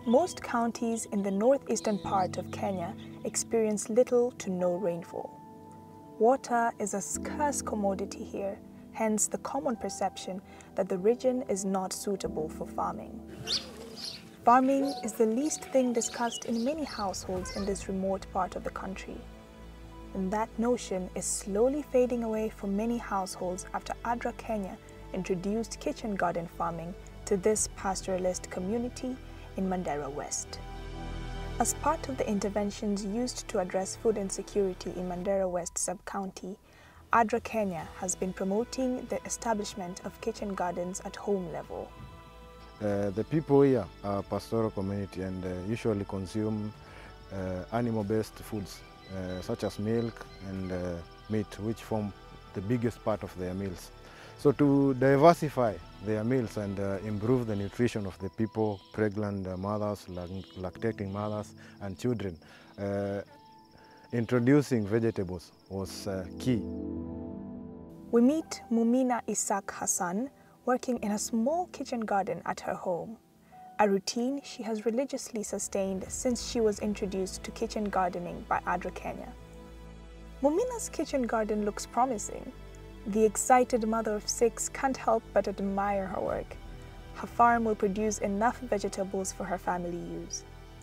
Most counties in the northeastern part of Kenya experience little to no rainfall. Water is a scarce commodity here, hence the common perception that the region is not suitable for farming. Farming is the least thing discussed in many households in this remote part of the country. And that notion is slowly fading away for many households after ADRA Kenya introduced kitchen garden farming to this pastoralist community in Mandera West. As part of the interventions used to address food insecurity in Mandera West sub-county, ADRA Kenya has been promoting the establishment of kitchen gardens at home level. The people here are a pastoral community and usually consume animal-based foods such as milk and meat, which form the biggest part of their meals. So to diversify their meals and improve the nutrition of the people, pregnant mothers, lactating mothers and children, introducing vegetables was key. We meet Mumina Isaac Hassan working in a small kitchen garden at her home, a routine she has religiously sustained since she was introduced to kitchen gardening by ADRA Kenya. Mumina's kitchen garden looks promising. The excited mother of 6 can't help but admire her work. Her farm will produce enough vegetables for her family use.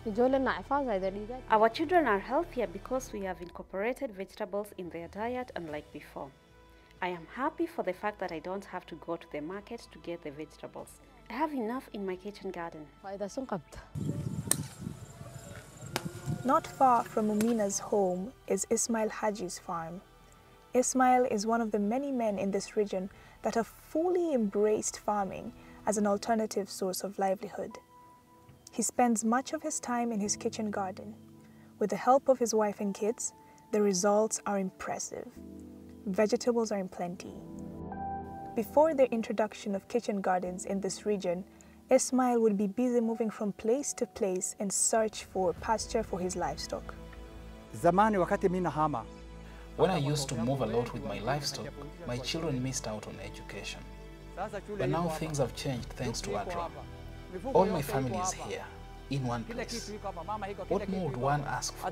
Our children are healthier because we have incorporated vegetables in their diet unlike before. I am happy for the fact that I don't have to go to the market to get the vegetables. I have enough in my kitchen garden. Not far from Mumina's home is Ismail Haji's farm. Ismail is one of the many men in this region that have fully embraced farming as an alternative source of livelihood. He spends much of his time in his kitchen garden. With the help of his wife and kids, the results are impressive. Vegetables are in plenty. Before the introduction of kitchen gardens in this region, Ismail would be busy moving from place to place in search for pasture for his livestock. When I used to move a lot with my livestock, my children missed out on education. But now things have changed thanks to ADRA. All my family is here, in one place. What more would one ask for?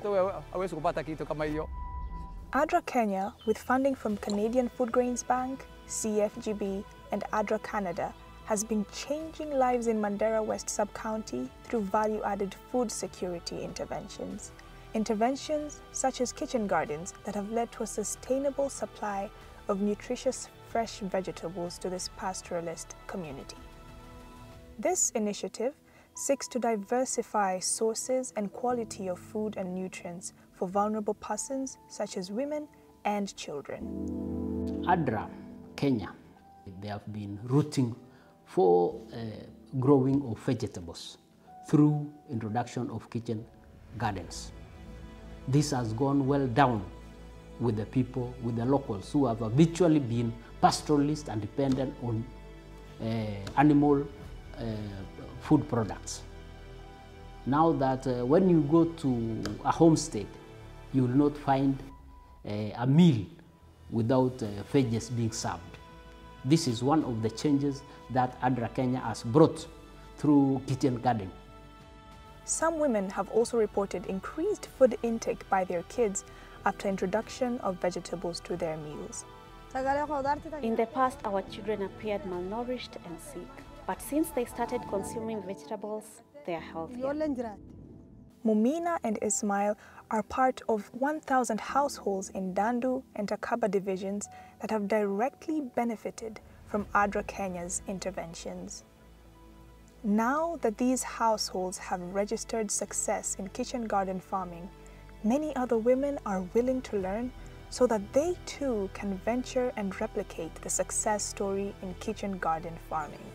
ADRA Kenya, with funding from Canadian Food Grains Bank, CFGB, and ADRA Canada, has been changing lives in Mandera West sub-county through value-added food security interventions. Interventions such as kitchen gardens that have led to a sustainable supply of nutritious fresh vegetables to this pastoralist community. This initiative seeks to diversify sources and quality of food and nutrients for vulnerable persons such as women and children. ADRA Kenya, they have been rooting for growing of vegetables through introduction of kitchen gardens. This has gone well down with the people, with the locals who have habitually been pastoralists and dependent on animal food products. Now that when you go to a homestead, you will not find a meal without veggies being served. This is one of the changes that ADRA Kenya has brought through kitchen garden. Some women have also reported increased food intake by their kids after introduction of vegetables to their meals. In the past, our children appeared malnourished and sick, but since they started consuming vegetables, they are healthier. Mumina and Ismail are part of 1,000 households in Dandu and Takaba divisions that have directly benefited from ADRA Kenya's interventions. Now that these households have registered success in kitchen garden farming, many other women are willing to learn so that they too can venture and replicate the success story in kitchen garden farming.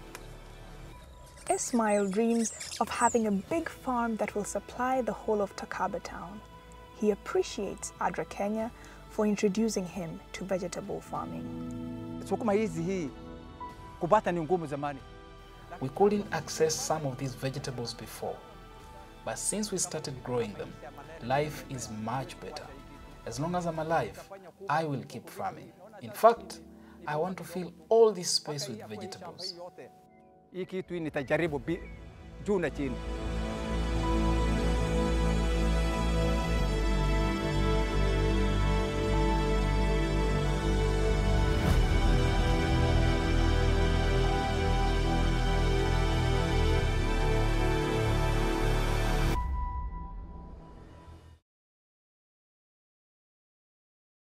Ismail dreams of having a big farm that will supply the whole of Takaba town. He appreciates ADRA Kenya for introducing him to vegetable farming. We couldn't access some of these vegetables before, but since we started growing them, life is much better. As long as I'm alive, I will keep farming. In fact, I want to fill all this space with vegetables. Hii kitu nitajaribu juu na chini.